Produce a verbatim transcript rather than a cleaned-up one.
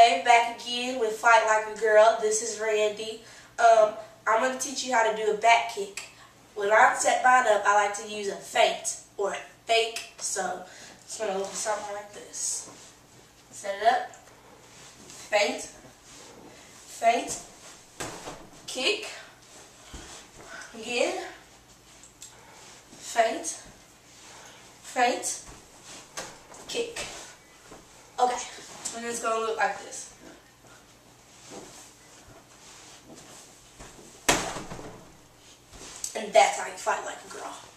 Okay, back again with Fight Like a Girl. This is Randy. Um, I'm going to teach you how to do a back kick. When I'm set mine up, I like to use a feint or a fake. So it's going to look something like this. Set it up. Feint. Feint. Kick. Again. Feint. Feint. Kick. Okay. And it's going to look like this. And that's how you fight like a girl.